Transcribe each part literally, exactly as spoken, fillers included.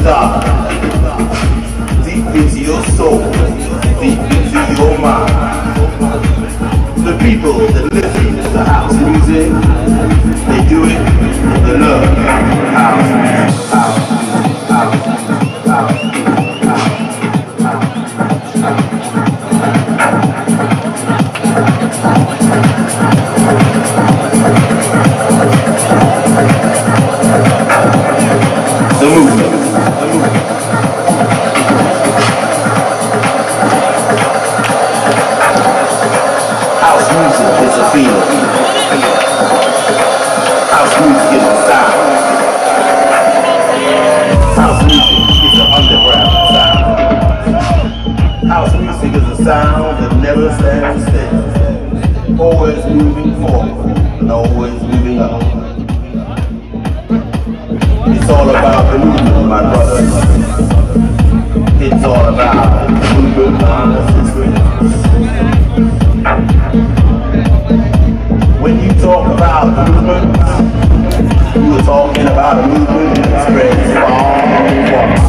inside, deep into your soul, deep into your mind. The people that listen to the house music, they do it with the love. House, house, house, house, house, the movement. House music is a feeling. House music is a sound. House music is an underground sound. House music is a sound that never stands still. Always moving forward and always moving up. It's all about the movement, my brothers. It's all about the movement on the streets. When you talk about movement, you were talking about a movement that spreads far and wide.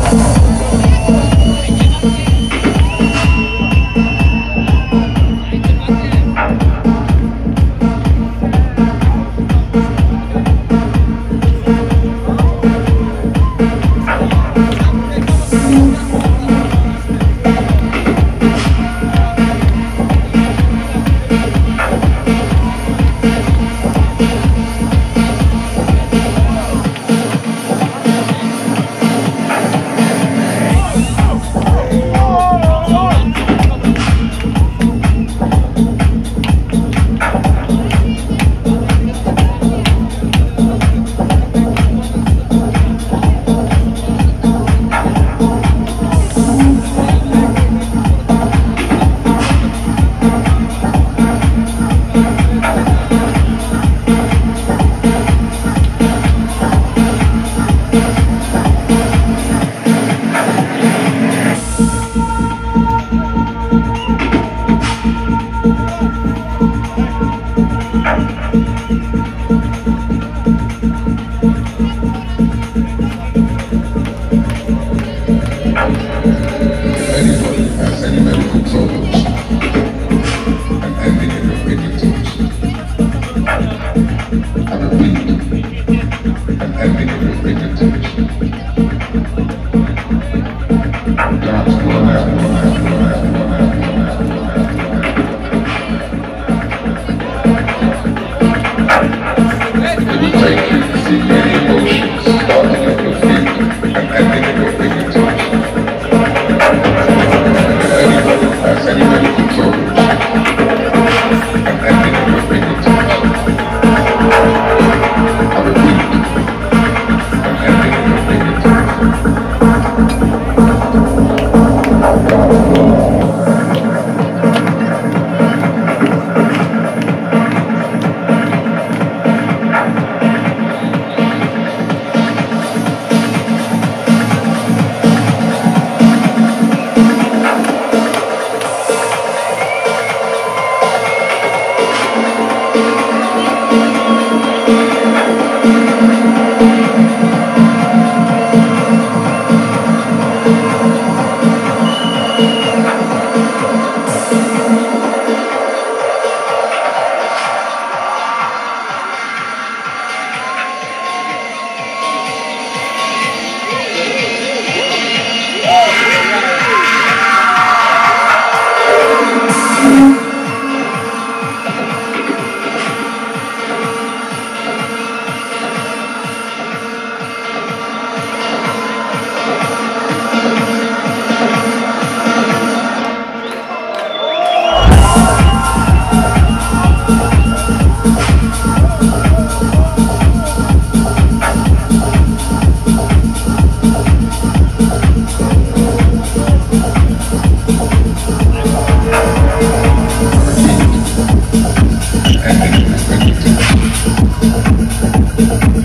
Take you to see